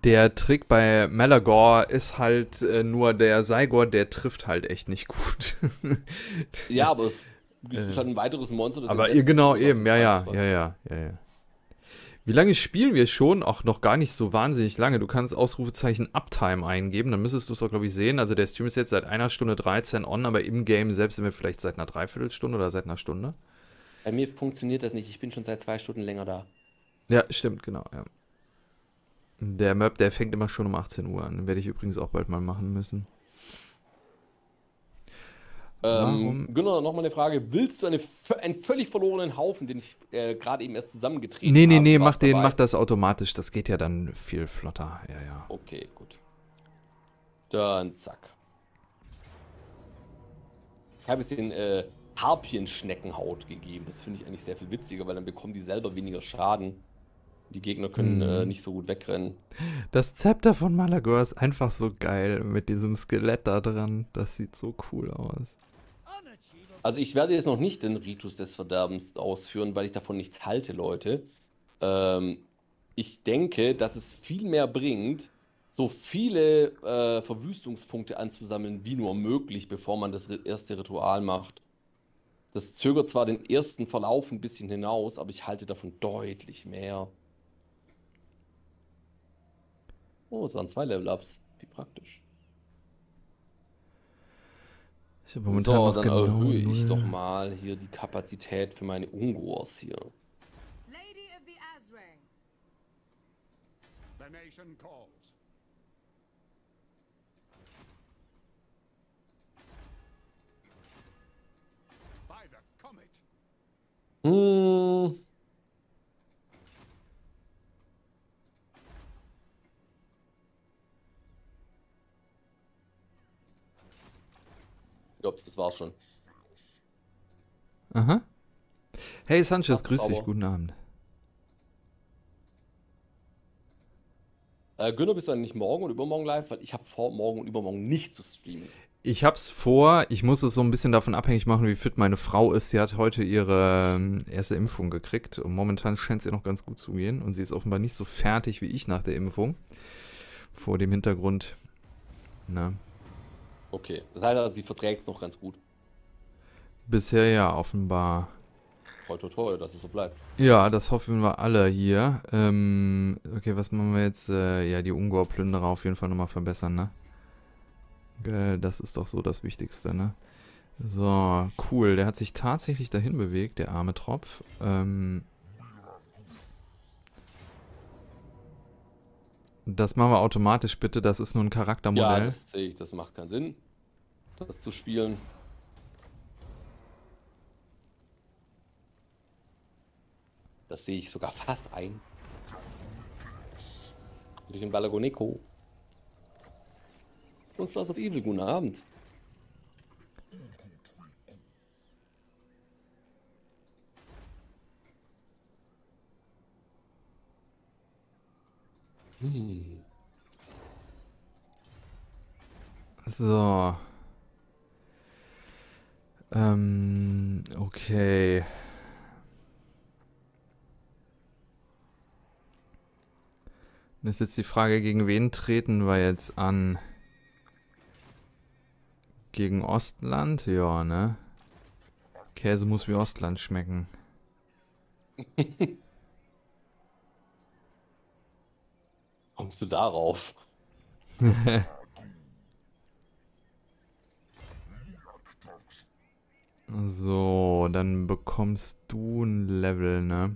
Der Trick bei Malagor ist halt nur der Saigor, der trifft halt echt nicht gut. Ja, aber es ist äh, halt ein weiteres Monster, das aber ihr Entsetzen genau verursacht eben, im ja, ja, Zweifelsfall. ja, ja, ja, ja. Wie lange spielen wir schon? Auch noch gar nicht so wahnsinnig lange. Du kannst Ausrufezeichen Uptime eingeben, dann müsstest du es auch, glaube ich, sehen. Also der Stream ist jetzt seit 1 Stunde 13 on, aber im Game selbst sind wir vielleicht seit einer Dreiviertelstunde oder seit einer Stunde. Bei mir funktioniert das nicht. Ich bin schon seit 2 Stunden länger da. Ja, stimmt, genau, ja. Der Map, der fängt immer schon um 18 Uhr an. Den werde ich übrigens auch bald mal machen müssen. Warum? Gunnar, nochmal eine Frage. Willst du einen völlig verlorenen Haufen, den ich gerade eben erst Nee, zusammengetreten nee, habe? nee, Du mach warst den, mach dabei. das automatisch. Das geht ja dann viel flotter. Ja, ja. Okay, gut. Dann zack. Ich habe jetzt den Harpien-Schneckenhaut gegeben. Das finde ich eigentlich sehr viel witziger, weil dann bekommen die selber weniger Schaden. Die Gegner können nicht so gut wegrennen. Das Zepter von Malagor ist einfach so geil mit diesem Skelett da dran. Das sieht so cool aus. Also ich werde jetzt noch nicht den Ritus des Verderbens ausführen, weil ich davon nichts halte, Leute. Ich denke, dass es viel mehr bringt, so viele Verwüstungspunkte anzusammeln, wie nur möglich, bevor man das erste Ritual macht. Das zögert zwar den ersten Verlauf ein bisschen hinaus, aber ich halte davon deutlich mehr. Oh, es waren 2 Level-Ups. Wie praktisch. Ich habe momentan So, noch dann genau erhöhe ich doch 0. mal hier die Kapazität für meine Ungors hier. Lady of the Azray. The nation calls. By the comet. Hm. Ja, das war's schon. Aha. Hey Sanchez, Ach, grüß dich, sauber. guten Abend. Günter, bist du eigentlich morgen und übermorgen live? Weil ich habe vor, morgen und übermorgen nicht zu streamen. Ich hab's vor, ich muss es so ein bisschen davon abhängig machen, wie fit meine Frau ist. Sie hat heute ihre erste Impfung gekriegt und momentan scheint es ihr noch ganz gut zu gehen. Und sie ist offenbar nicht so fertig wie ich nach der Impfung. Vor dem Hintergrund, na, Okay, das heißt, also, sie verträgt es noch ganz gut. bisher ja offenbar. Toi, toi, toi, dass es so bleibt. Ja, das hoffen wir alle hier. Okay, was machen wir jetzt? Ja, die Ungor-Plünderer auf jeden Fall nochmal verbessern, ne? Das ist doch so das Wichtigste, ne? So, cool. Der hat sich tatsächlich dahin bewegt, der arme Tropf. Das machen wir automatisch bitte. Das ist nur ein Ja, Charaktermodell. das sehe ich, das macht keinen Sinn, das zu spielen. Das sehe ich sogar fast ein. Durch den Balagoneko. Und Stars of Evil, guten Abend. Hm. So. Okay. Das ist jetzt die Frage, gegen wen treten wir jetzt an? Gegen Ostland? Ja, ne? Käse muss wie Ostland schmecken. Kommst du darauf? So, dann bekommst du ein Level, ne?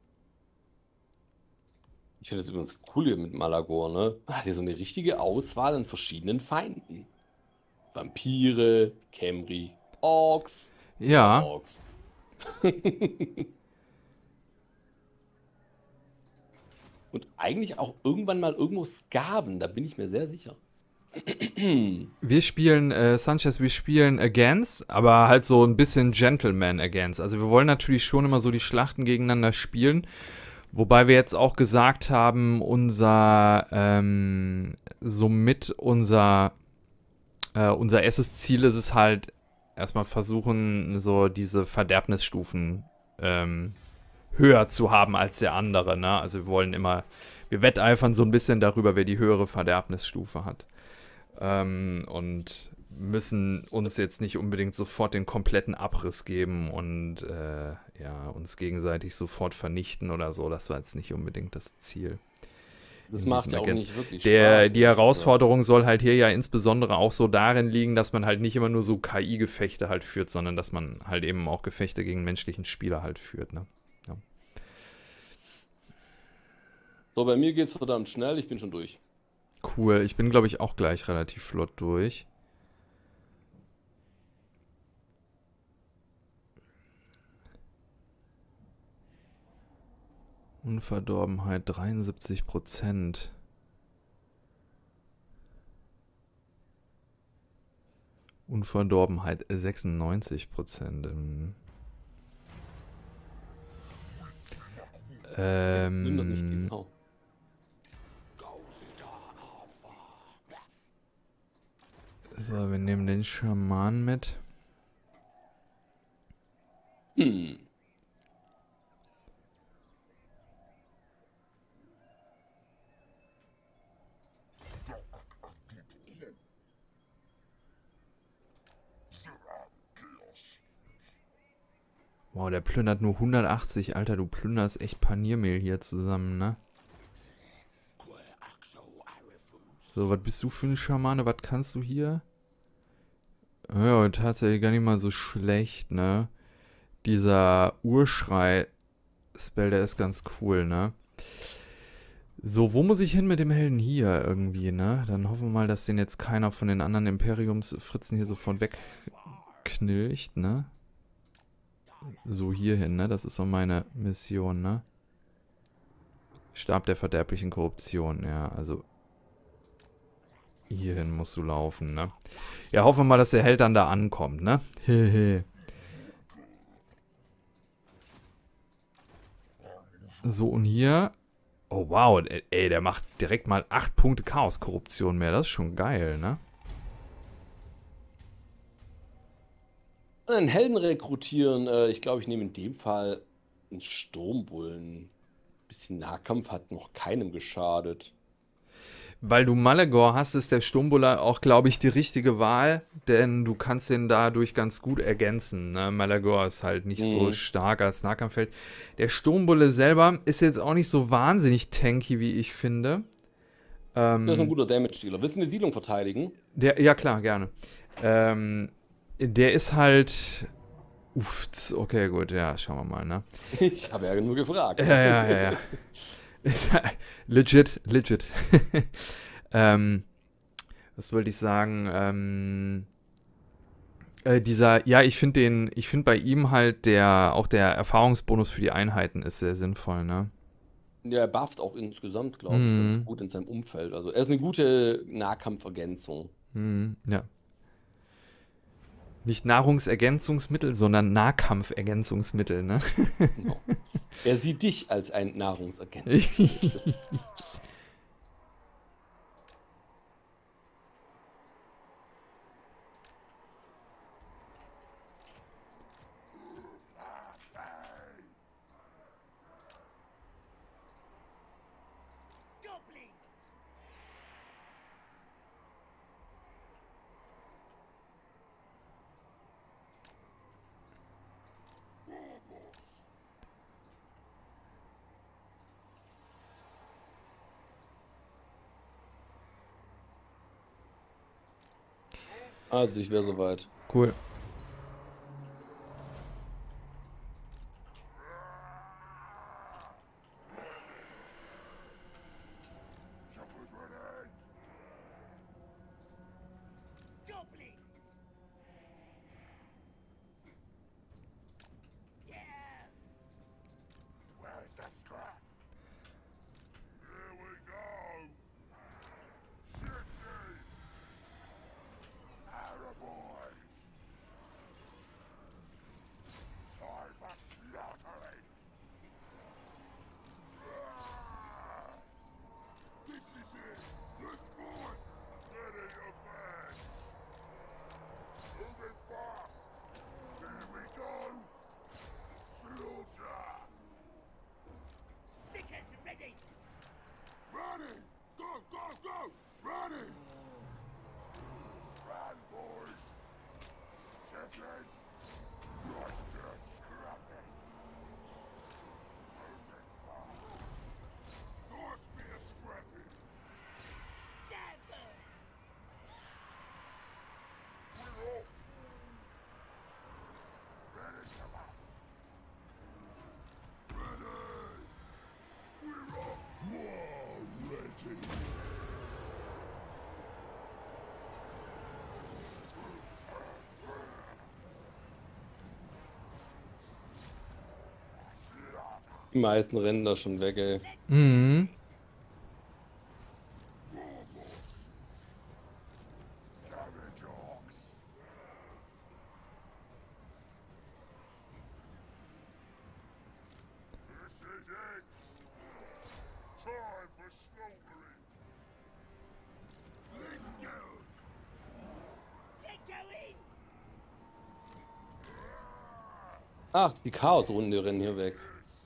Ich finde das übrigens cool hier mit Malagor, ne? Hat hier so eine richtige Auswahl an verschiedenen Feinden. Vampire, Khemri, Orks, Ja, Orks. Und eigentlich auch irgendwann mal irgendwo Skaven, da bin ich mir sehr sicher. wir spielen, Sanchez, wir spielen Against, aber halt so ein bisschen Gentleman Against. Also wir wollen natürlich schon immer so die Schlachten gegeneinander spielen. Wobei wir jetzt auch gesagt haben, somit unser erstes Ziel ist es halt, erstmal versuchen, so diese Verderbnisstufen höher zu haben als der andere, ne? Also wir wollen immer wir wetteifern so ein bisschen darüber, wer die höhere Verderbnisstufe hat. Und müssen uns jetzt nicht unbedingt sofort den kompletten Abriss geben und ja, uns gegenseitig sofort vernichten oder so. Das war jetzt nicht unbedingt das Ziel. Das in macht diesem ja auch Ergänz- nicht wirklich Die Spaß. ehrlich gesagt. Herausforderung soll halt hier ja insbesondere auch so darin liegen, dass man halt nicht immer nur so KI-Gefechte halt führt, sondern dass man halt eben auch Gefechte gegen menschlichen Spieler halt führt, ne? Ja. So, bei mir geht's verdammt schnell, ich bin schon durch. Cool, ich bin, glaube ich, auch gleich relativ flott durch. Unverdorbenheit 73%. Unverdorbenheit 96%. Wundert mich die Sau. So, wir nehmen den Schaman mit. Hm. Wow, der plündert nur 180. Alter, du plünderst echt Paniermehl hier zusammen, ne? So, was bist du für ein Schamane? Was kannst du hier? Ja, tatsächlich gar nicht mal so schlecht, ne? Dieser Urschrei-Spell, der ist ganz cool, ne? So, wo muss ich hin mit dem Helden hier irgendwie, ne? Dann hoffen wir mal, dass den jetzt keiner von den anderen Imperiumsfritzen hier sofort wegknilcht, ne? So, hier hin, ne? Das ist so meine Mission, ne? Stab der verderblichen Korruption, ja, also hierhin musst du laufen, ne? Ja, hoffen wir mal, dass der Held dann da ankommt, ne? Hehe. So, und hier. Oh, wow, ey, der macht direkt mal 8 Punkte Chaos-Korruption mehr. Das ist schon geil, ne? Einen Helden rekrutieren, ich glaube, ich nehme in dem Fall einen Sturmbullen. Bisschen Nahkampf hat noch keinem geschadet. Weil du Malagor hast, ist der Sturmbulle auch, glaube ich, die richtige Wahl, denn du kannst den dadurch ganz gut ergänzen. Ne? Malagor ist halt nicht so stark als Nahkampffeld. Der Sturmbulle selber ist jetzt auch nicht so wahnsinnig tanky, wie ich finde. Der ist ein guter Damage-Dealer. Willst du eine Siedlung verteidigen? Ja, klar, gerne. Der ist halt... Uff, okay, gut, ja, schauen wir mal, ne? Ich habe ja nur gefragt. Ja. legit. Was wollte ich sagen? Ich finde bei ihm halt auch der Erfahrungsbonus für die Einheiten ist sehr sinnvoll, ne? Ja, er bufft auch insgesamt, glaube ich, ganz gut in seinem Umfeld. Also er ist eine gute Nahkampfergänzung. Ja. Nicht Nahrungsergänzungsmittel, sondern Nahkampfergänzungsmittel, ne? Genau. Er sieht dich als ein Nahrungsergänzungsmittel. Also ich wäre soweit. Cool. Die meisten rennen da schon weg, ey. Mhm. Ach, die Chaosrunde rennen hier weg.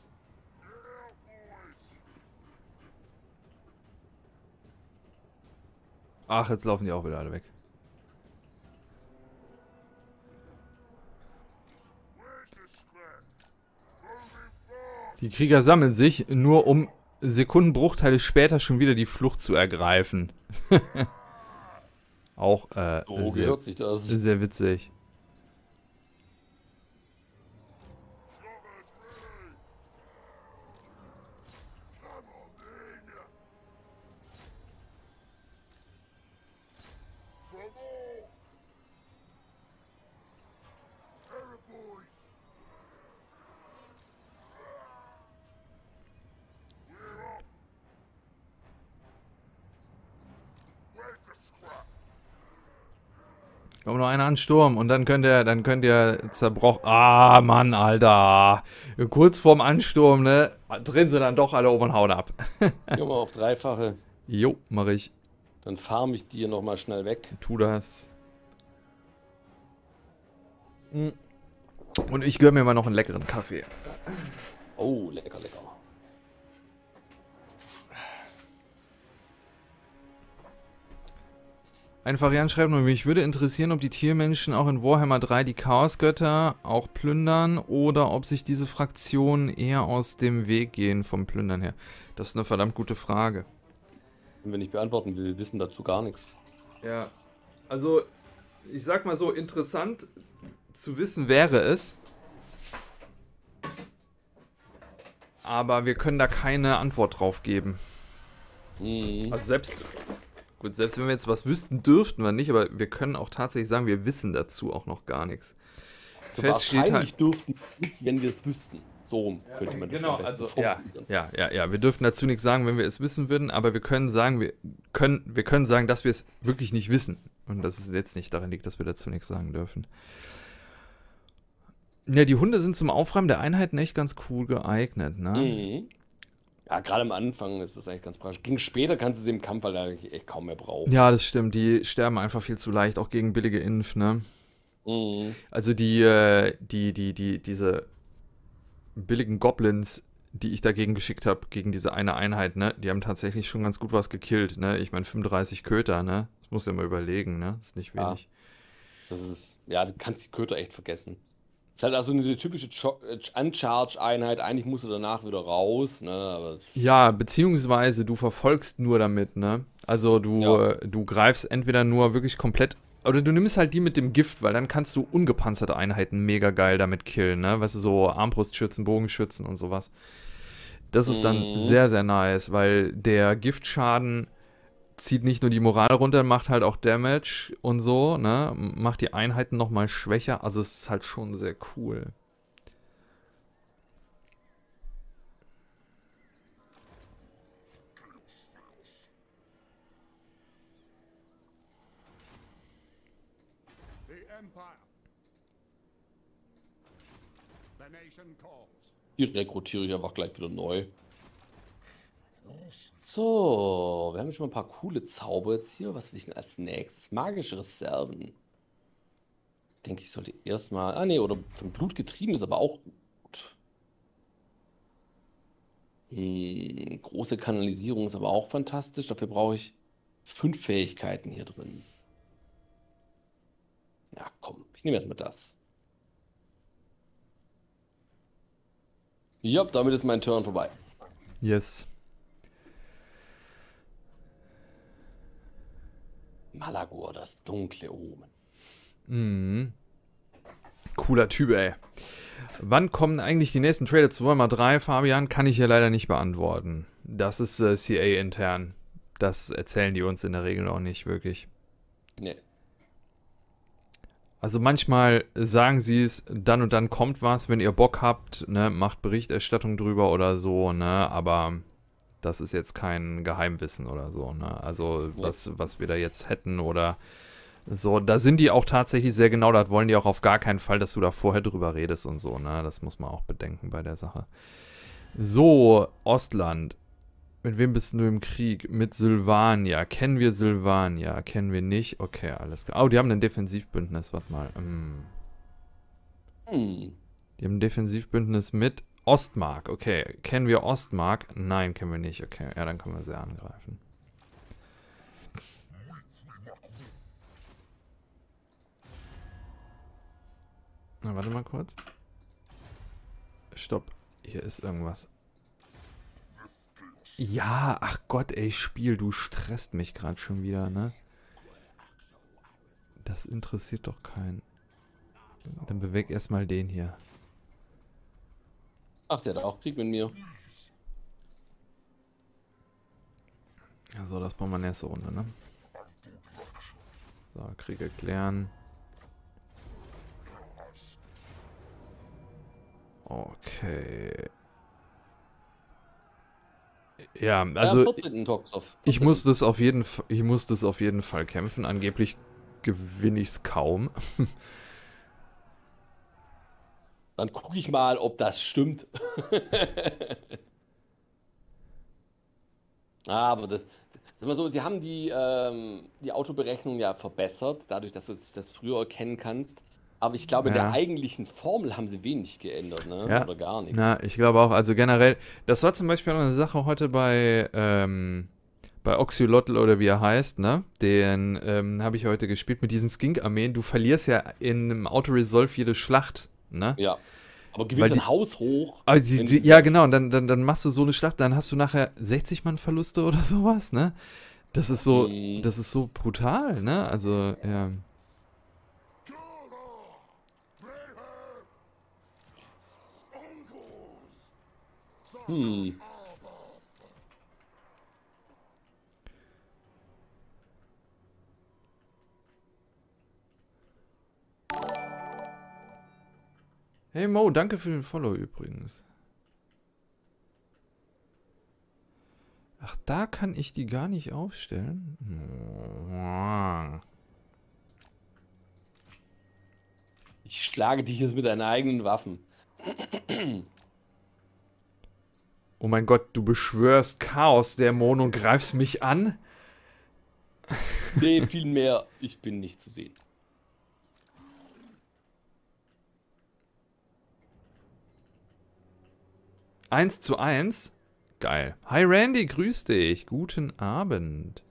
Ach, jetzt laufen die auch wieder alle weg. Die Krieger sammeln sich, nur um Sekundenbruchteile später schon wieder die Flucht zu ergreifen. Auch So gehört sich das. sehr witzig. Kommt noch einer Ansturm und dann könnt ihr zerbrochen. Ah, Mann, Alter. Kurz vorm Ansturm, ne? Drehen sie dann doch alle oben und hauen ab. Gehen wir mal auf Dreifache. Jo, mach ich. Dann farm ich die hier nochmal schnell weg. Tu das. Und ich gönn mir mal noch einen leckeren Kaffee. Oh, lecker, lecker. Ein Variant schreibt nur, mich würde interessieren, ob die Tiermenschen auch in Warhammer 3 die Chaosgötter auch plündern oder ob sich diese Fraktionen eher aus dem Weg gehen vom Plündern her. Das ist eine verdammt gute Frage. Wenn wir nicht beantworten, wir wissen dazu gar nichts. Ja, also ich sag mal so, interessant zu wissen wäre es, aber wir können da keine Antwort drauf geben. Also selbst wenn wir jetzt was wüssten, dürften wir nicht, aber wir können auch tatsächlich sagen, wir wissen dazu auch noch gar nichts. Also wahrscheinlich dürften wir nicht, wenn wir es wüssten. So rum könnte man das am besten formulieren. Ja, wir dürften dazu nichts sagen, wenn wir es wissen würden, aber wir können sagen, wir können sagen, dass wir es wirklich nicht wissen. Und dass es jetzt nicht daran liegt, dass wir dazu nichts sagen dürfen. Ja, die Hunde sind zum Aufräumen der Einheiten echt ganz cool geeignet, ne? Mhm. Ja, gerade am Anfang ist das eigentlich ganz praktisch. Gegen später kannst du sie im Kampf halt eigentlich echt kaum mehr brauchen. Ja, das stimmt. Die sterben einfach viel zu leicht, auch gegen billige Inf, ne? Mhm. Also diese billigen Goblins, die ich dagegen geschickt habe, gegen diese eine Einheit, ne? Die haben tatsächlich schon ganz gut was gekillt, ne? Ich meine 35 Köter, ne? Das musst du ja mal überlegen, ne? Das ist nicht wenig. Ja, du kannst die Köter echt vergessen. Ist halt also eine typische Uncharge-Einheit. Eigentlich musst du danach wieder raus, ne? Aber Ja, beziehungsweise du verfolgst nur damit, ne? Also du greifst entweder nur wirklich komplett, oder du nimmst halt die mit dem Gift, weil dann kannst du ungepanzerte Einheiten mega geil damit killen, ne? Weißt du, so Armbrustschützen, Bogenschützen und sowas. Das ist dann sehr, sehr nice, weil der Giftschaden zieht nicht nur die Moral runter, macht halt auch Damage und so, ne? Macht die Einheiten nochmal schwächer. Also es ist halt schon sehr cool. The Empire. The nation calls. die rekrutiere ich einfach gleich wieder neu. So, wir haben schon mal ein paar coole Zauber jetzt hier. Was will ich denn als nächstes? Magische Reserven. Denke ich, sollte erstmal. Ah, nee, oder von Blut getrieben ist aber auch gut. Große Kanalisierung ist aber auch fantastisch. Dafür brauche ich 5 Fähigkeiten hier drin. Ja, komm, ich nehme erstmal das. Ja, damit ist mein Turn vorbei. Yes. Malagor, das dunkle Omen. Mhm. Cooler Typ, ey. Wann kommen eigentlich die nächsten Trailer zu Warhammer 3, Fabian? Kann ich hier leider nicht beantworten. Das ist CA intern. Das erzählen die uns in der Regel auch nicht wirklich. Nee. Also manchmal sagen sie es, dann und dann kommt was, wenn ihr Bock habt, ne, macht Berichterstattung drüber oder so, ne, aber das ist jetzt kein Geheimwissen oder so, ne, also Nee. was wir da jetzt hätten oder so, da sind die auch tatsächlich sehr genau, das wollen die auch auf gar keinen Fall, dass du da vorher drüber redest und so, ne, das muss man auch bedenken bei der Sache. So, Ostland. Mit wem bist du im Krieg? Mit Sylvania. Kennen wir Sylvania? Kennen wir nicht? Okay, alles klar. Oh, die haben ein Defensivbündnis. Warte mal. Die haben ein Defensivbündnis mit Ostmark. Okay. Kennen wir Ostmark? Nein, kennen wir nicht. Okay, ja, dann können wir sie angreifen. Na, warte mal kurz. Stopp. Hier ist irgendwas. Ja, ach Gott, ey, Spiel, du stresst mich gerade schon wieder, ne? Das interessiert doch keinen. Dann beweg erstmal den hier. Ach, der hat auch Krieg mit mir. Ja, so, das brauchen wir nächste Runde, ne? So, Krieg erklären. Okay. Ja, also 14. Toxoff. ich muss das auf jeden Fall kämpfen. Angeblich gewinne ich es kaum. Dann gucke ich mal, ob das stimmt. Aber das, sag mal so, sie haben die Autoberechnung ja verbessert, dadurch, dass du das früher erkennen kannst. Aber ich glaube, in der Ja. eigentlichen Formel haben sie wenig geändert, ne? Ja. Oder gar nichts. Na, ich glaube auch, also generell, das war zum Beispiel auch eine Sache heute bei Oxylotl oder wie er heißt, ne? Den habe ich heute gespielt mit diesen Skink-Armeen. Du verlierst ja in einem Auto-Resolve jede Schlacht, ne? Ja. Aber Weil gewinnt die- ein Haus hoch. Aber wenn du ja, sie genau, und dann machst du so eine Schlacht, dann hast du nachher 60 Mann Verluste oder sowas, ne? Das ist so brutal, ne? Also, ja. Hm. Hey Mo, danke für den Follow übrigens. Ach, da kann ich die gar nicht aufstellen? Ich schlage dich jetzt mit deinen eigenen Waffen. Oh mein Gott, du beschwörst Chaos-Dämonen und greifst mich an? Nee, vielmehr, ich bin nicht zu sehen. Eins zu eins? Geil. Hi Randy, grüß dich. Guten Abend.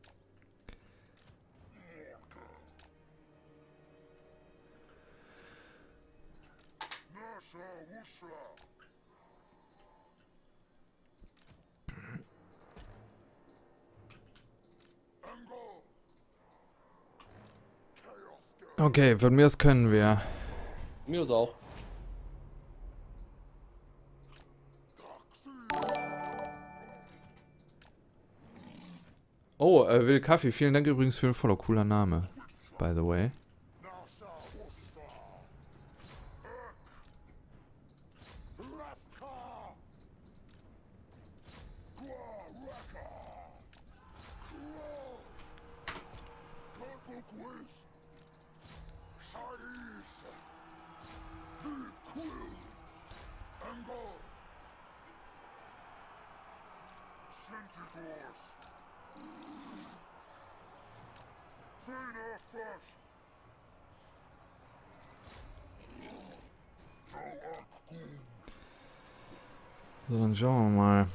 Okay, von mir aus können wir. Mir ist auch. Oh, Will Kaffee, vielen Dank übrigens für den Follow. Cooler Name, by the way. So, dann schauen wir mal.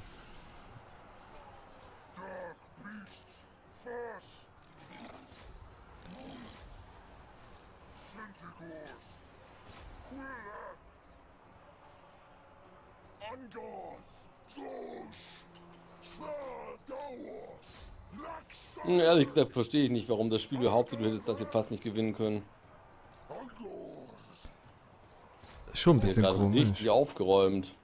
Ehrlich gesagt verstehe ich nicht, warum das Spiel behauptet, du hättest das hier fast nicht gewinnen können. Schon ein Das ist hier bisschen gerade komisch. richtig aufgeräumt.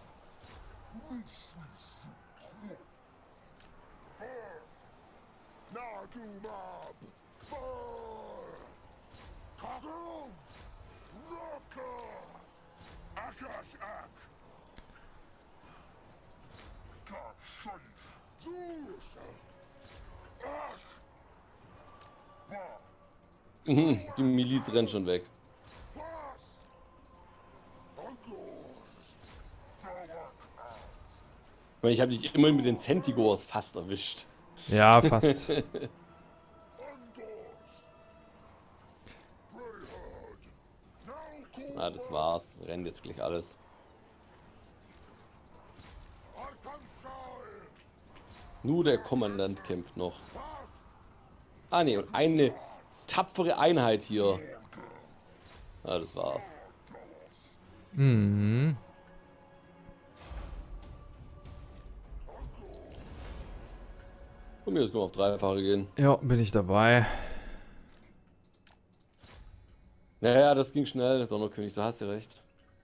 Die Miliz rennt schon weg. Ich habe dich immerhin mit den Centigors fast erwischt. Ja, fast. Na, das war's. Rennt jetzt gleich alles. Nur der Kommandant kämpft noch. Ah ne, und eine tapfere Einheit hier. Ja, das war's. Mhm. Von mir aus können wir auf Dreifache gehen. Ja, bin ich dabei. Naja, das ging schnell. Donnerkönig, da hast du recht.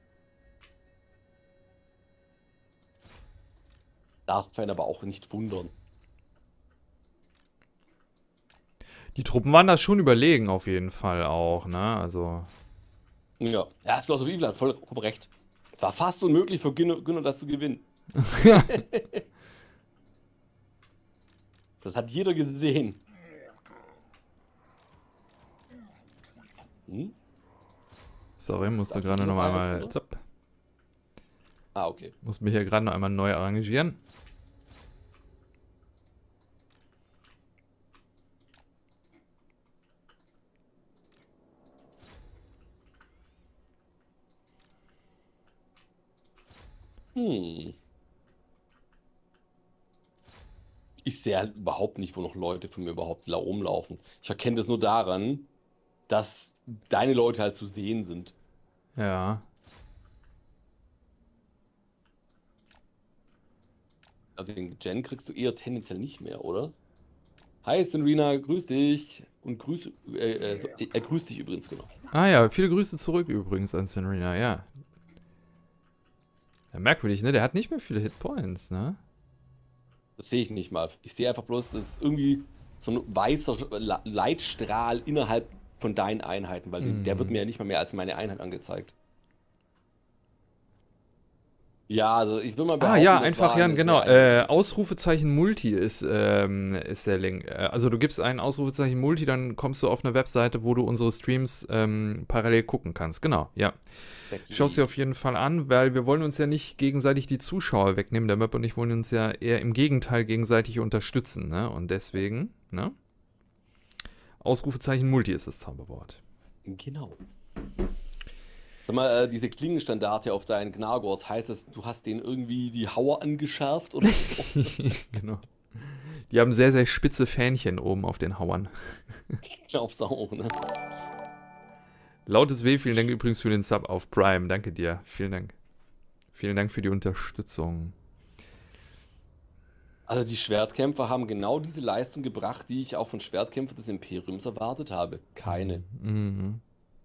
Darf einen aber auch nicht wundern. Die Truppen waren das schon überlegen, auf jeden Fall auch, ne? Also. Ja, ja, Slots of Evil hat vollkommen recht. Es war fast unmöglich für Günner das zu gewinnen. Das hat jeder gesehen. Hm? Sorry, musste Darf ich gerade noch noch eins, einmal. oder? Zapp. Ah, okay. Muss mich hier gerade noch einmal neu arrangieren. Ich sehe halt überhaupt nicht, wo noch Leute von mir überhaupt rumlaufen. Ich erkenne das nur daran, dass deine Leute halt zu sehen sind. Ja. Aber den Gen kriegst du eher tendenziell nicht mehr, oder? Hi, Senrina, grüß dich. Und grüß dich übrigens, genau. Ah ja, viele Grüße zurück übrigens an Senrina, ja. Ja, merkwürdig, ne? Der hat nicht mehr viele Hitpoints, ne? Das sehe ich nicht mal. Ich sehe einfach bloß, das ist irgendwie so ein weißer Leitstrahl innerhalb von deinen Einheiten, weil der wird mir ja nicht mal mehr als meine Einheit angezeigt. Ja, also ich will mal behaupten, Ah ja, das einfach, war ja, eine genau. sehr Ausrufezeichen Multi ist der Link. Also du gibst ein Ausrufezeichen Multi, dann kommst du auf eine Webseite, wo du unsere Streams parallel gucken kannst. Genau, ja. exactly. Schau es dir auf jeden Fall an, weil wir wollen uns ja nicht gegenseitig die Zuschauer wegnehmen. Der Möp und ich wollen uns ja eher im Gegenteil gegenseitig unterstützen, ne? Und deswegen, ne? Ausrufezeichen Multi ist das Zauberwort. Genau. Sag mal, diese Klingenstandarte auf deinen Gnagors, heißt es, du hast denen irgendwie die Hauer angeschärft oder so? Genau. Die haben sehr, sehr spitze Fähnchen oben auf den Hauern. Ich glaub's auch, ne? Lautes W, vielen Dank übrigens für den Sub auf Prime. Danke dir. Vielen Dank. Vielen Dank für die Unterstützung. Also die Schwertkämpfer haben genau diese Leistung gebracht, die ich auch von Schwertkämpfern des Imperiums erwartet habe. Keine. Mhm.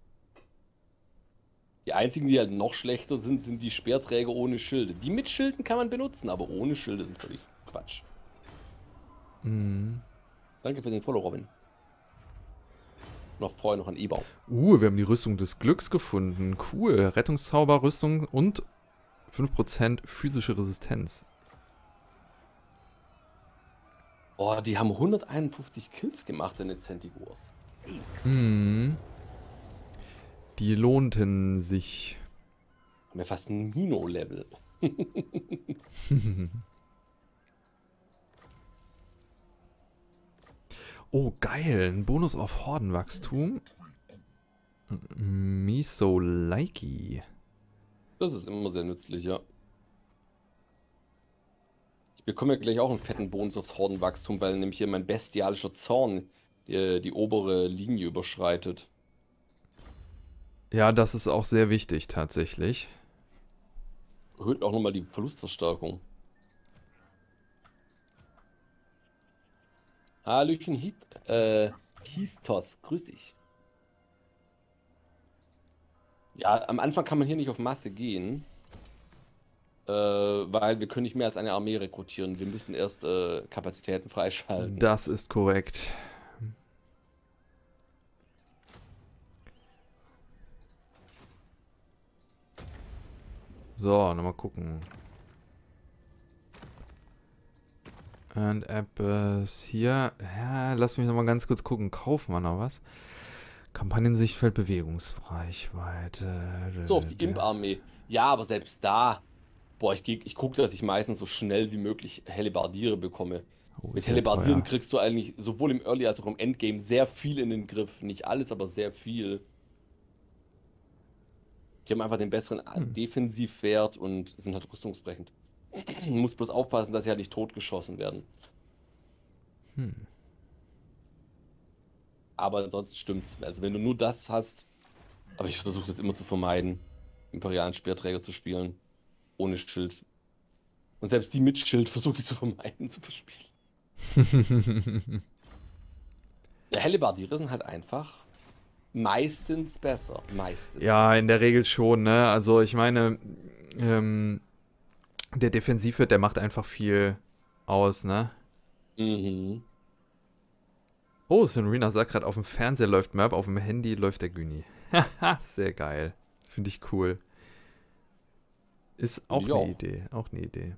Die einzigen, die halt noch schlechter sind, sind die Speerträger ohne Schilde. Die mit Schilden kann man benutzen, aber ohne Schilde sind völlig Quatsch. Mhm. Danke für den Follow, Robin. Noch vorher noch an E-Bau. Wir haben die Rüstung des Glücks gefunden. Cool. Rettungszauberrüstung und 5% physische Resistenz. Oh, die haben 151 Kills gemacht in den Centigors. Mhm. Die lohnten sich. Haben ja fast ein Mino-Level. Oh, geil. Ein Bonus auf Hordenwachstum. Miso-Likey. Das ist immer sehr nützlich, ja. Ich bekomme ja gleich auch einen fetten Bonus aufs Hordenwachstum, weil nämlich hier mein bestialischer Zorn die obere Linie überschreitet. Ja, das ist auch sehr wichtig, tatsächlich. erhöht auch nochmal die Verlustverstärkung. Hallöchen, Histos, grüß dich. Ja, am Anfang kann man hier nicht auf Masse gehen, weil wir können nicht mehr als eine Armee rekrutieren. Wir müssen erst Kapazitäten freischalten. Das ist korrekt. So, nochmal gucken. Und Apples hier. Ja, lass mich nochmal ganz kurz gucken. Kaufen wir noch was? Kampagnensichtfeld, Bewegungsreichweite. So, auf die Imp-Armee. Ja, aber selbst da. Boah, ich gucke, dass ich meistens so schnell wie möglich Hellebardiere bekomme. Oh, Mit sehr Hellebardieren teuer. kriegst du eigentlich sowohl im Early als auch im Endgame sehr viel in den Griff. Nicht alles, aber sehr viel. Die haben einfach den besseren Defensivwert und sind halt rüstungsbrechend. Man muss bloß aufpassen, dass sie halt nicht totgeschossen werden. Aber ansonsten stimmt's. Also wenn du nur das hast, aber ich versuche das immer zu vermeiden, imperialen Speerträger zu spielen. Ohne Schild. Und selbst die mit Schild versuche ich zu vermeiden, zu verspielen. Ja, Hellebardiere sind halt einfach meistens besser. Meistens. Ja, in der Regel schon, ne? Also ich meine, der Defensivwert, der macht einfach viel aus, ne? Mhm. Oh, Senrina sagt gerade, auf dem Fernseher läuft Map, auf dem Handy läuft der Gyni. Haha, sehr geil. Finde ich cool. Ist auch Ja. eine Idee, auch eine Idee.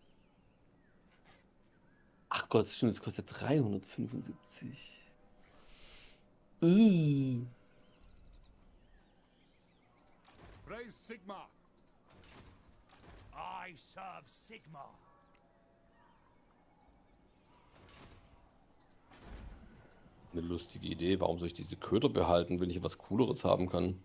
Ach Gott, stimmt, das kostet 375. Praise Sigma. I serve Sigma. Eine lustige Idee. Warum soll ich diese Köder behalten, wenn ich was Cooleres haben kann?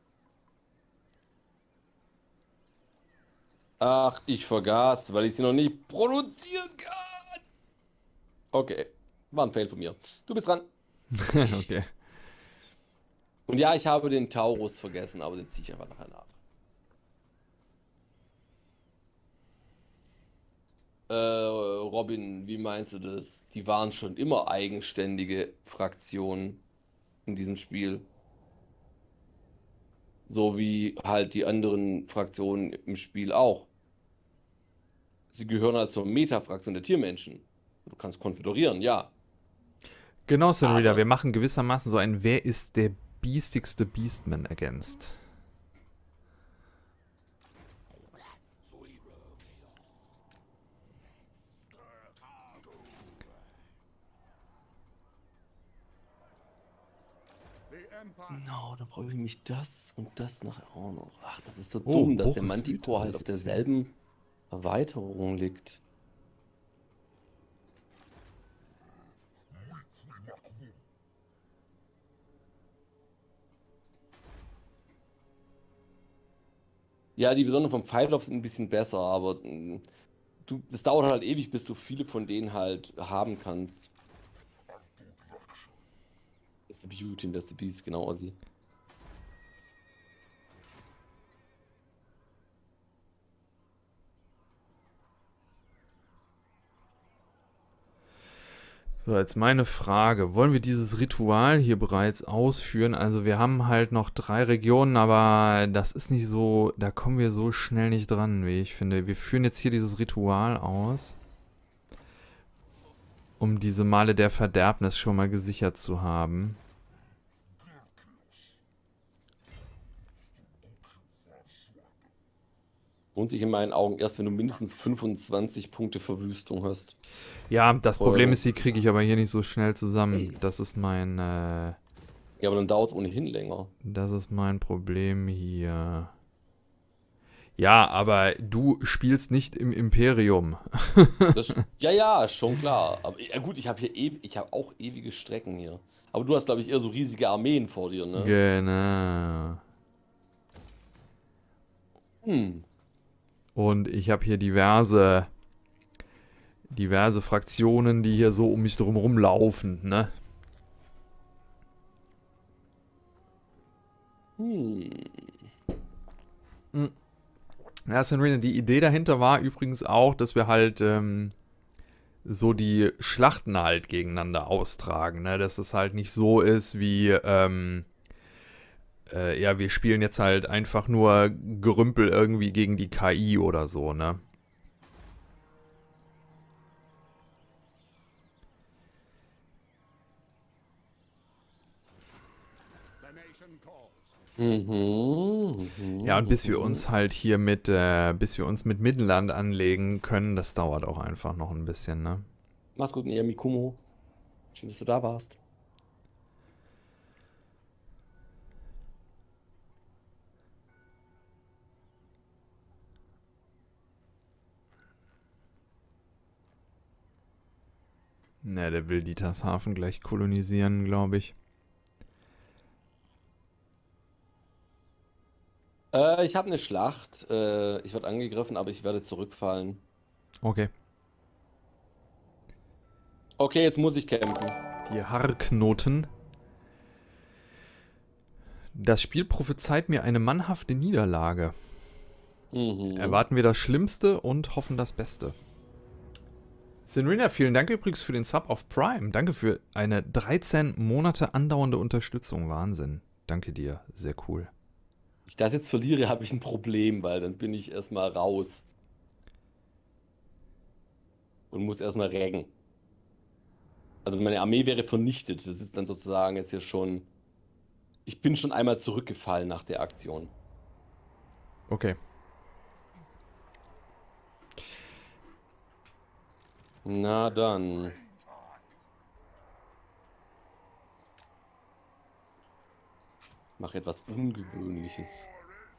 Ach, ich vergaß, weil ich sie noch nicht produzieren kann. Okay, war ein Fail von mir. Du bist dran. Okay. Und ja, ich habe den Taurus vergessen, aber den ziehe ich einfach nachher nach. Robin, wie meinst du das? Die waren schon immer eigenständige Fraktionen in diesem Spiel. So wie halt die anderen Fraktionen im Spiel auch. Sie gehören halt zur Meta-Fraktion der Tiermenschen. Du kannst konföderieren, ja. Genau, Senrina, Aber- wir machen gewissermaßen so ein Wer ist der biestigste Beastman ergänzt. The Empire. No, dann brauche ich nämlich das und das nachher auch noch. Ach, das ist so Oh, dumm, dass der Boris Manticore halt auf Wüter, derselben Erweiterung liegt. Ja, die besonderen vom Pfeilwurf sind ein bisschen besser, aber das dauert halt ewig, bis du viele von denen halt haben kannst. Das ist the Beauty, das ist the Beast, genau, Ossi. So, jetzt meine Frage. Wollen wir dieses Ritual hier bereits ausführen? Also wir haben halt noch 3 Regionen, aber das ist nicht so, da kommen wir so schnell nicht dran, wie ich finde. Wir führen jetzt hier dieses Ritual aus, um diese Male der Verderbnis schon mal gesichert zu haben. Lohnt sich in meinen Augen erst, wenn du mindestens 25 Punkte Verwüstung hast. Ja, das Voll. Problem ist, die kriege ich aber hier nicht so schnell zusammen. Das ist mein, Ja, aber dann dauert es ohnehin länger. das ist mein Problem hier. Ja, aber du spielst nicht im Imperium. Ja, schon klar. Aber ja, gut, ich habe auch ewige Strecken hier. Aber du hast, glaube ich, eher so riesige Armeen vor dir, ne? Genau. Und ich habe hier diverse Fraktionen, die hier so um mich drum rumlaufen, ne? Ja, Senrina, die Idee dahinter war übrigens auch, dass wir halt so die Schlachten halt gegeneinander austragen, ne? Dass es halt nicht so ist wie, ja, wir spielen jetzt halt einfach nur Gerümpel irgendwie gegen die KI oder so, ne? The nation calls. Ja, und bis wir uns halt hier bis wir uns mit Mittelland anlegen können, das dauert auch einfach noch ein bisschen, ne? Mach's gut, Nia Mikumo. Schön, dass du da warst. Ne, der will Dietershafen gleich kolonisieren, glaube ich. Ich habe eine Schlacht. Ich werde angegriffen, aber ich werde zurückfallen. Okay. Okay, jetzt muss ich campen. Die Haarknoten. Das Spiel prophezeit mir eine mannhafte Niederlage. Erwarten wir das Schlimmste und hoffen das Beste. Senrina, vielen Dank übrigens für den Sub auf Prime. Danke für eine 13 Monate andauernde Unterstützung. Wahnsinn. Danke dir. Sehr cool. Ich das jetzt verliere, habe ich ein Problem, weil dann bin ich erstmal raus. Und muss erstmal reggen. Also meine Armee wäre vernichtet. Das ist dann sozusagen jetzt hier schon... Ich bin schon einmal zurückgefallen nach der Aktion. Okay. Na dann. Mach etwas Ungewöhnliches.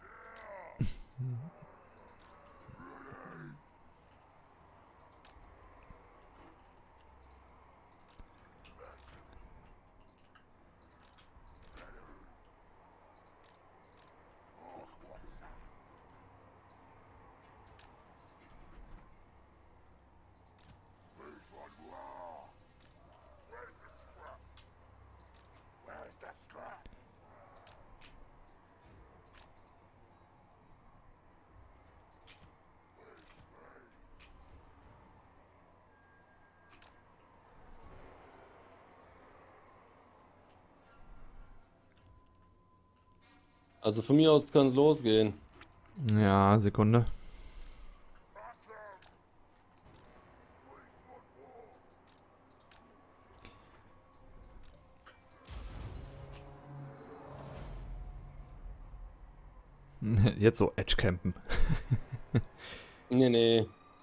Also von mir aus kann es losgehen. Ja, Sekunde. Jetzt so Edge-Campen. Nee, nee.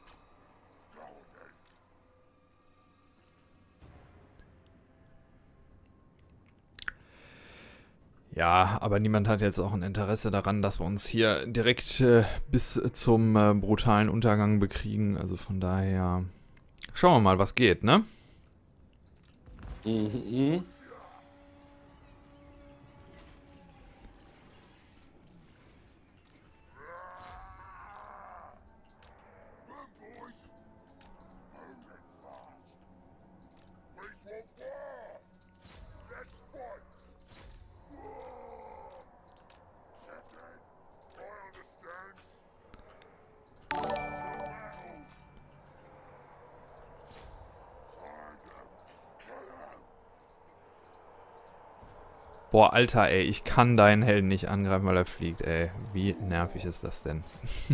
Ja, aber niemand hat jetzt auch ein Interesse daran, dass wir uns hier direkt bis zum brutalen Untergang bekriegen. Also von daher schauen wir mal, was geht, ne? Mhm. Boah, Alter, ey, ich kann deinen Helden nicht angreifen, weil er fliegt, ey. Wie nervig ist das denn?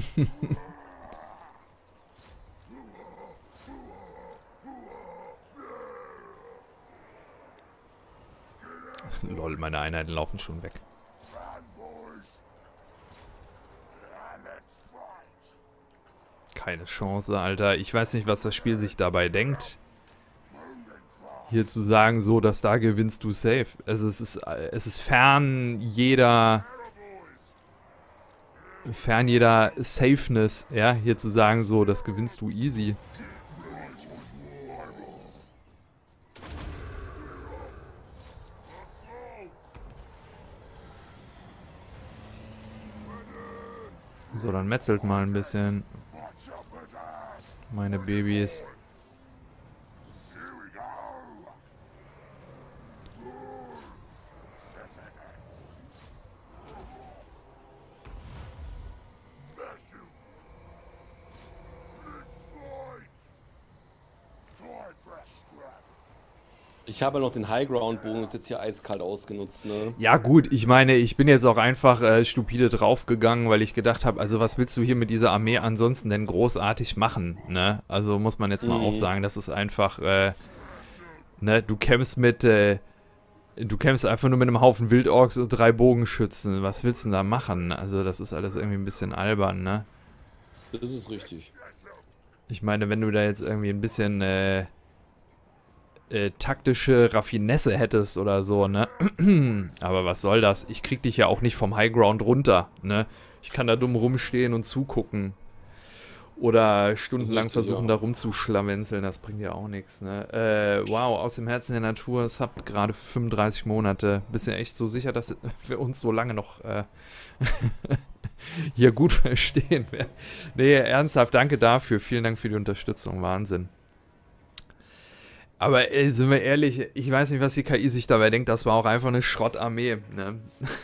Lol, meine Einheiten laufen schon weg. Keine Chance, Alter. Ich weiß nicht, was das Spiel sich dabei denkt. Hier zu sagen, so, dass da gewinnst du safe. Also es ist fern jeder Safeness, ja, hier zu sagen, so, das gewinnst du easy. So, dann metzelt mal ein bisschen. Meine Babys. Ich habe noch den High-Ground-Bonus jetzt hier eiskalt ausgenutzt, ne? Ja gut, ich meine, ich bin jetzt auch einfach stupide draufgegangen, weil ich gedacht habe, also was willst du hier mit dieser Armee ansonsten denn großartig machen, ne? Also muss man jetzt mal auch sagen, das ist einfach, ne, du kämpfst einfach nur mit einem Haufen Wildorks und 3 Bogenschützen. Was willst du denn da machen? Also das ist alles irgendwie ein bisschen albern, ne? Das ist richtig. Ich meine, wenn du da jetzt irgendwie ein bisschen, taktische Raffinesse hättest oder so, ne? Aber was soll das? Ich krieg dich ja auch nicht vom Highground runter, ne? Ich kann da dumm rumstehen und zugucken. Oder stundenlang versuchen, da rumzuschlawenzeln, das bringt ja auch nichts, ne? Wow, aus dem Herzen der Natur, es habt gerade für 35 Monate. Bist du echt so sicher, dass wir uns so lange noch hier gut verstehen? Nee, ernsthaft, danke dafür. Vielen Dank für die Unterstützung, Wahnsinn. Aber ey, sind wir ehrlich, ich weiß nicht, was die KI sich dabei denkt, das war auch einfach eine Schrottarmee, ne?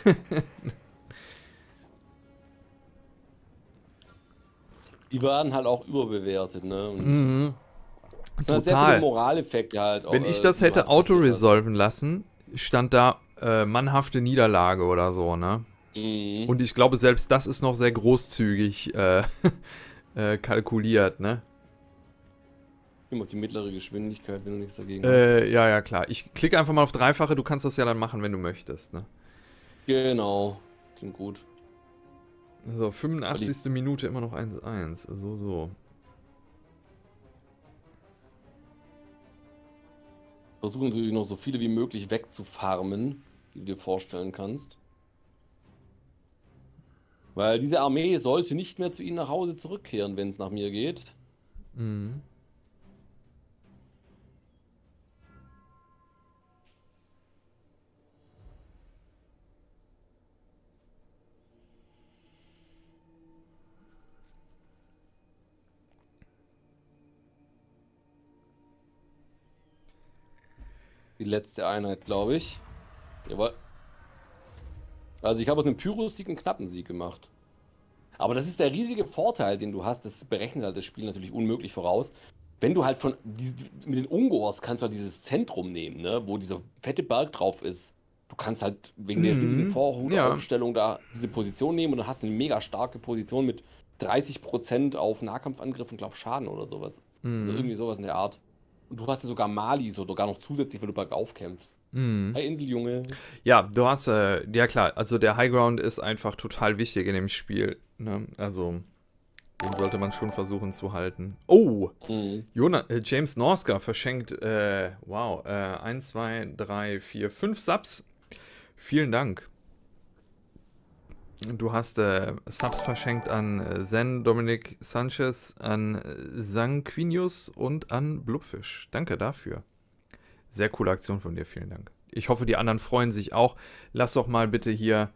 Die waren halt auch überbewertet, ne? Und das sind halt sehr Total. viele Moraleffekte halt. Wenn ich das hätte auto-resolven lassen, stand da mannhafte Niederlage oder so, ne? Und ich glaube, selbst das ist noch sehr großzügig kalkuliert, ne? Immer die mittlere Geschwindigkeit, wenn du nichts dagegen hast. Ja, klar. Ich klicke einfach mal auf Dreifache, du kannst das ja dann machen, wenn du möchtest, ne? Genau. Klingt gut. So, 85. Minute immer noch 1-1. So. Versuchen natürlich noch so viele wie möglich wegzufarmen, die du dir vorstellen kannst. Weil diese Armee sollte nicht mehr zu ihnen nach Hause zurückkehren, wenn es nach mir geht. Mhm. Die letzte Einheit, glaube ich. Jawohl. Also ich habe aus einem Pyrrhus-Sieg einen knappen Sieg gemacht. Aber das ist der riesige Vorteil, den du hast. Das berechnet halt das Spiel natürlich unmöglich voraus. Wenn du halt mit den Ungors kannst du halt dieses Zentrum nehmen, ne, wo dieser fette Berg drauf ist. Du kannst halt wegen der riesigen Vorhutaufstellung da diese Position nehmen und dann hast du eine mega starke Position mit 30% auf Nahkampfangriff und glaub Schaden oder sowas. Also irgendwie sowas in der Art. Und du hast ja sogar Mali sogar noch zusätzlich, weil du bergauf kämpfst. Hey Inseljunge. Ja, du hast, ja klar, also der Highground ist einfach total wichtig in dem Spiel, ne? Also, den sollte man schon versuchen zu halten. Oh! James Norska verschenkt, wow, 1, 2, 3, 4, 5 Subs. Vielen Dank. Du hast Subs verschenkt an Zen, Dominic Sanchez, an Sanguinius und an Blubfisch. Danke dafür. Sehr coole Aktion von dir, vielen Dank. Ich hoffe, die anderen freuen sich auch. Lass doch mal bitte hier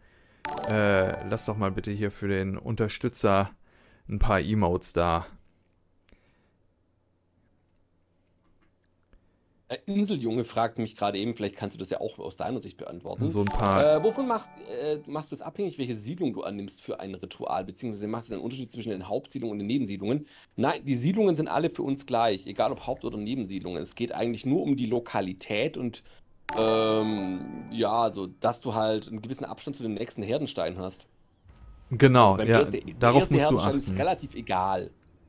für den Unterstützer ein paar Emotes da. Inseljunge fragt mich gerade eben, vielleicht kannst du das ja auch aus deiner Sicht beantworten. So ein paar. Wovon machst du es abhängig, welche Siedlung du annimmst für ein Ritual? Beziehungsweise macht es einen Unterschied zwischen den Hauptsiedlungen und den Nebensiedlungen? Nein, die Siedlungen sind alle für uns gleich, egal ob Haupt- oder Nebensiedlungen. Es geht eigentlich nur um die Lokalität und ja, also dass du halt einen gewissen Abstand zu dem nächsten Herdenstein hast. Genau, Also ja, darauf musst du Herdenstein ist achten. relativ egal.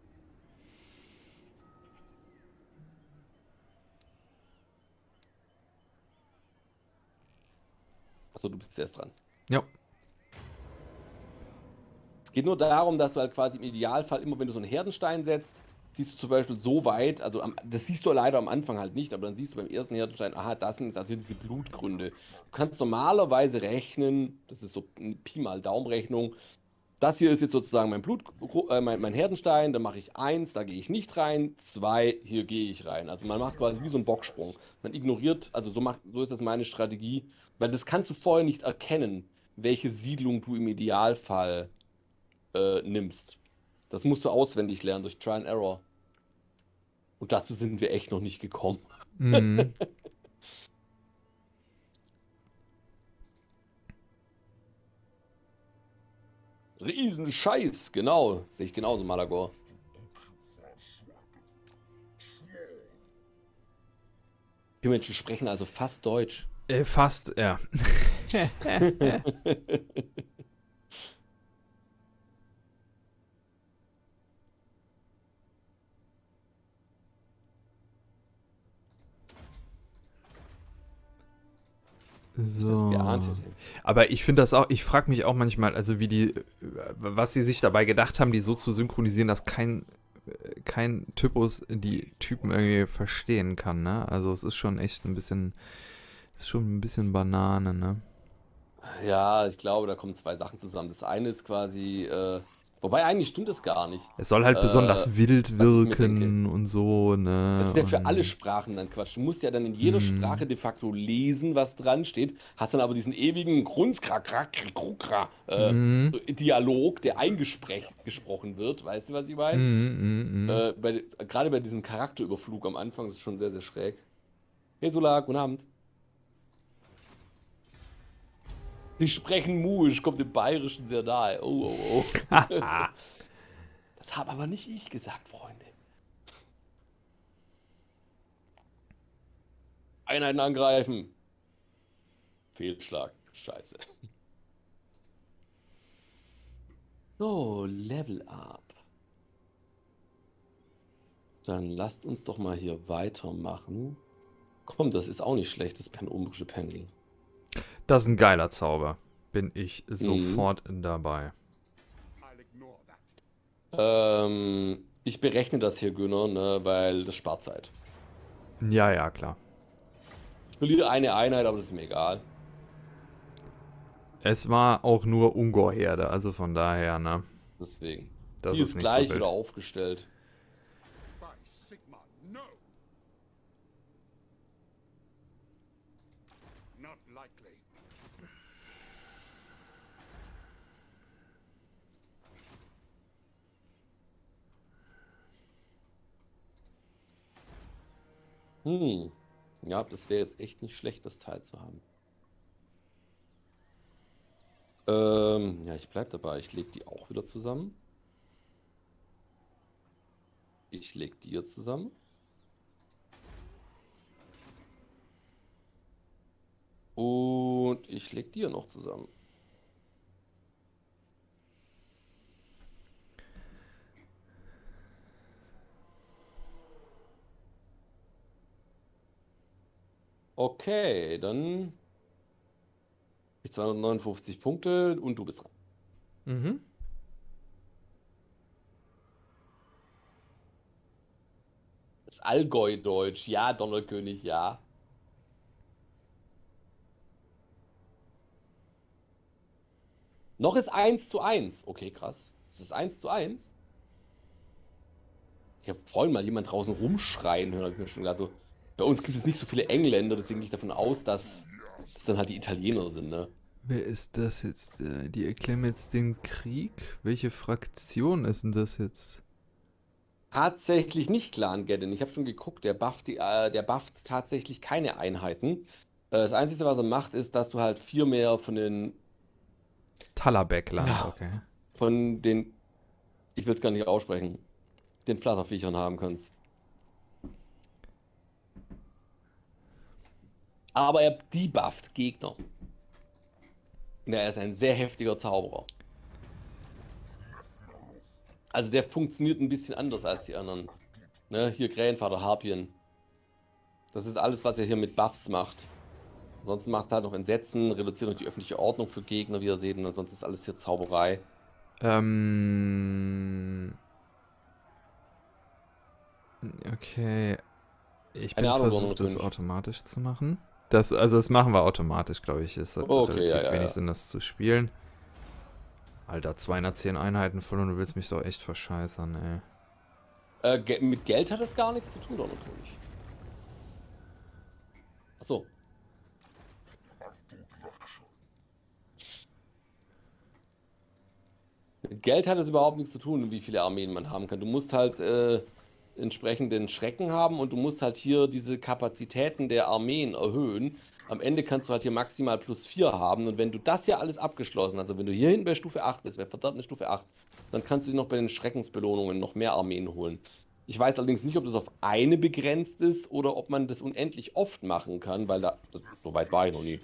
Achso, du bist erst dran. Ja. Es geht nur darum, dass du halt quasi im Idealfall immer, wenn du so einen Herdenstein setzt, siehst du zum Beispiel so weit, also das siehst du leider am Anfang halt nicht, aber dann siehst du beim ersten Herdenstein, aha, das sind also diese Blutgründe. Du kannst normalerweise rechnen, das ist so eine Pi mal Daumenrechnung, das hier ist jetzt sozusagen mein Herdenstein, da mache ich 1, da gehe ich nicht rein, 2, hier gehe ich rein. Also man macht quasi wie so einen Bocksprung. Man ignoriert, also so ist das meine Strategie, weil das kannst du vorher nicht erkennen, welche Siedlung du im Idealfall nimmst. Das musst du auswendig lernen durch Try and Error. Und dazu sind wir echt noch nicht gekommen. Mhm. Riesenscheiß, genau. Sehe ich genauso, Malagor. Die Menschen sprechen also fast Deutsch. Fast, ja. Ich das So. geahnt hätte. Aber ich finde das auch, ich frage mich auch manchmal, also was sie sich dabei gedacht haben, die so zu synchronisieren, dass kein Typus die Typen irgendwie verstehen kann, ne? Also es ist schon echt ein bisschen Banane, ne? Ja, ich glaube, da kommen zwei Sachen zusammen. Das eine ist quasi, wobei eigentlich stimmt es gar nicht. Es soll halt besonders wild was ich mir wirken und so, ne? Das ist ja für Und- alle Sprachen dann Quatsch. Du musst ja dann in jeder Sprache de facto lesen, was dran steht. Hast dann aber diesen ewigen Dialog, der eingesprochen wird. Weißt du, was ich meine? Gerade bei diesem Charakterüberflug am Anfang ist es schon sehr, sehr schräg. Hey Solar, guten Abend. Die sprechen Muisch, kommt dem Bayerischen sehr nahe. Oh, oh, oh. Das habe aber nicht ich gesagt, Freunde. Einheiten angreifen. Fehlschlag. Scheiße. So, Level Up. Dann lasst uns doch mal hier weitermachen. Komm, das ist auch nicht schlecht, das penumbrische Pendel. Das ist ein geiler Zauber. Bin ich sofort dabei. I'll ignore that. Ich berechne das hier, Günner, ne, weil das spart Zeit. Ja, ja, klar. Ich verliere eine Einheit, aber das ist mir egal. Es war auch nur Ungor-Herde, also von daher, ne? Deswegen. Das Die ist ist nicht gleich so wild. wieder aufgestellt. By Sigma, no. Not likely. Ja, das wäre jetzt echt nicht schlecht, das Teil zu haben. Ja, ich bleib dabei. Ich lege die auch wieder zusammen. Ich lege die hier zusammen. Und ich lege die hier noch zusammen. Okay, dann ich 259 Punkte und du bist dran. Mhm. Das Allgäu-Deutsch, ja, Donnerkönig, ja. Noch ist 1:1. Okay, krass. Das ist 1:1. Ich habe vorhin mal jemand draußen rumschreien hören, habe ich mir schon gedacht, so. Bei uns gibt es nicht so viele Engländer, deswegen gehe ich davon aus, dass das dann halt die Italiener sind, ne? Wer ist das jetzt? Die erklären jetzt den Krieg? Welche Fraktion ist denn das jetzt? Tatsächlich nicht Clan Geddon. Ich habe schon geguckt, der bufft tatsächlich keine Einheiten. Das Einzige, was er macht, ist, dass du halt 4 mehr von den Talabekland, Ja. okay. Ich will es gar nicht aussprechen, den Flatterviechern haben kannst. Aber er debufft Gegner. Und er ist ein sehr heftiger Zauberer. Also der funktioniert ein bisschen anders als die anderen. Ne, hier Krähenvater, Harpien. Das ist alles, was er hier mit Buffs macht. Ansonsten macht er halt noch Entsetzen, reduziert noch die öffentliche Ordnung für Gegner, wie ihr seht. Und ansonsten ist alles hier Zauberei. Okay. Ich bin Keine Ahnung, versucht, das Donnerkönig. automatisch zu machen. Das machen wir automatisch, glaube ich. Es hat Okay, relativ ja, ja, wenig ja. Sinn, das zu spielen. Alter, 210 Einheiten voll und du willst mich doch echt verscheißern, ey. Mit Geld hat das gar nichts zu tun, Donnerkönig. Achso. Mit Geld hat es überhaupt nichts zu tun, wie viele Armeen man haben kann. Du musst halt entsprechend den Schrecken haben und du musst halt hier diese Kapazitäten der Armeen erhöhen. Am Ende kannst du halt hier maximal +4 haben und wenn du das hier alles abgeschlossen hast, also wenn du hier hinten bei Stufe 8 bist, bei verdammten Stufe 8, dann kannst du dir noch bei den Schreckensbelohnungen noch mehr Armeen holen. Ich weiß allerdings nicht, ob das auf eine begrenzt ist oder ob man das unendlich oft machen kann, weil so weit war ich noch nie.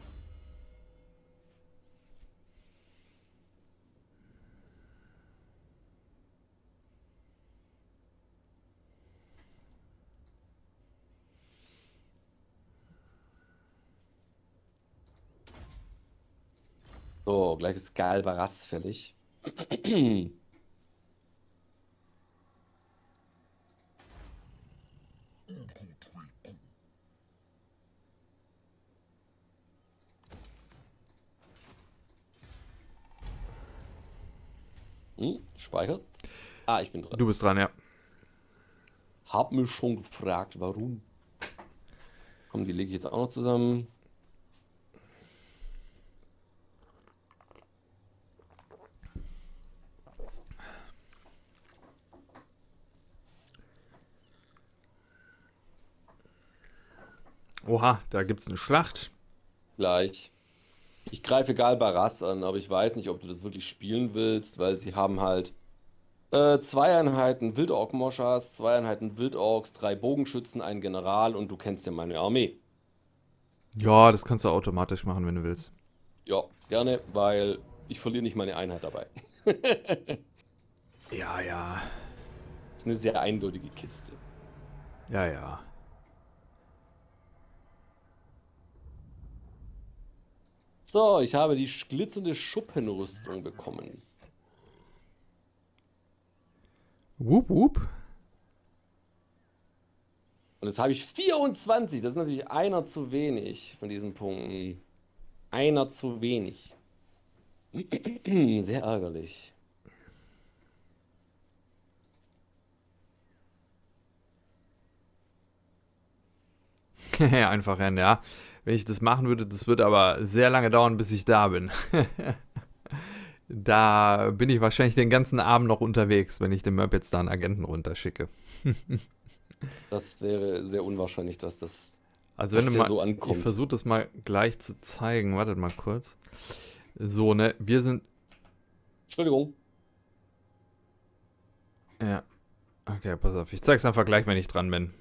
So, gleich ist Galbaras fällig. Speicherst? Ah, ich bin dran. Du bist dran, ja. Hab mich schon gefragt, warum. Komm, die lege ich jetzt auch noch zusammen. Oha, da gibt's eine Schlacht. Gleich. Ich greife Galbaras an, aber ich weiß nicht, ob du das wirklich spielen willst, weil sie haben halt 2 Einheiten Wildork-Moschas, 2 Einheiten Wildorks, 3 Bogenschützen, einen General und du kennst ja meine Armee. Ja, das kannst du automatisch machen, wenn du willst. Ja, gerne, weil ich verliere nicht meine Einheit dabei. Ja, ja. Das ist eine sehr eindeutige Kiste. Ja, ja. So, ich habe die glitzernde Schuppenrüstung bekommen. Wup, wup. Und jetzt habe ich 24. Das ist natürlich einer zu wenig von diesen Punkten. Einer zu wenig. Sehr ärgerlich. Einfach rennen, ja. Wenn ich das machen würde, das würde aber sehr lange dauern, bis ich da bin. Da bin ich wahrscheinlich den ganzen Abend noch unterwegs, wenn ich dem Möb jetzt da einen Agenten runterschicke. Das wäre sehr unwahrscheinlich, dass das Also wenn dass du der mal, so ich ankommt. versuche das mal gleich zu zeigen. Wartet mal kurz. So, ne, wir sind, Entschuldigung. ja. Okay, pass auf, ich zeig's einfach gleich, wenn ich dran bin.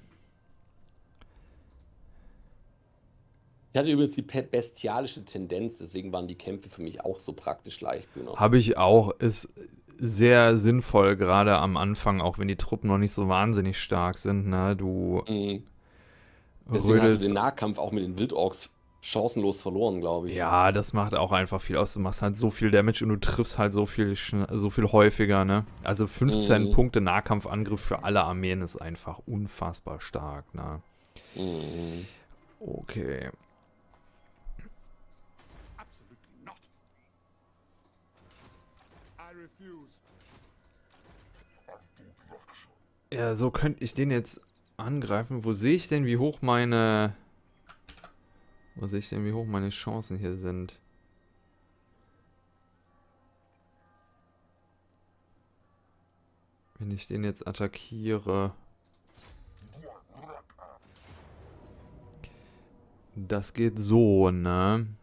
Ich hatte übrigens die bestialische Tendenz, deswegen waren die Kämpfe für mich auch so praktisch leicht. Genau. Habe ich auch, ist sehr sinnvoll, gerade am Anfang, auch wenn die Truppen noch nicht so wahnsinnig stark sind, ne, du Mhm. Deswegen hast du den rödelst. Nahkampf auch mit den Wildorks chancenlos verloren, glaube ich. Ja, das macht auch einfach viel aus. Du machst halt so viel Damage und du triffst halt so viel häufiger, ne? Also 15 Mhm. Punkte Nahkampfangriff für alle Armeen ist einfach unfassbar stark, ne? Mhm. Okay. Absolutely not. I refuse. Ja, so könnte ich den jetzt angreifen. Wo sehe ich denn, wie hoch meine... Wo sehe ich denn, wie hoch meine Chancen hier sind? Wenn ich den jetzt attackiere... Das geht so, ne?